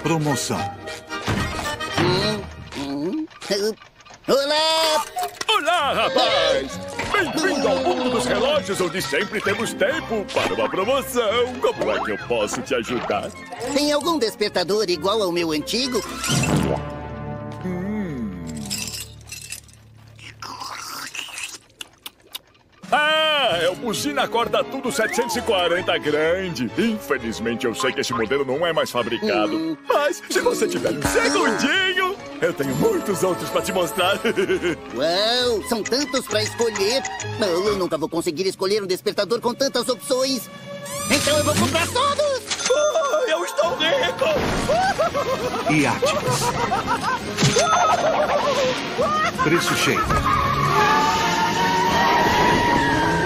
promoção. Olá! Olá, rapaz! Bem-vindo ao mundo dos relógios, onde sempre temos tempo para uma promoção. Como é que eu posso te ajudar? Tem algum despertador igual ao meu antigo? É o Buzina Corda Tudo 740 grande. Infelizmente, eu sei que esse modelo não é mais fabricado. Mas, se você tiver um segundinho, eu tenho muitos outros para te mostrar. Uau, são tantos para escolher. Eu nunca vou conseguir escolher um despertador com tantas opções. Então eu vou comprar todos. Eu estou rico! Iáticos. Preço cheio.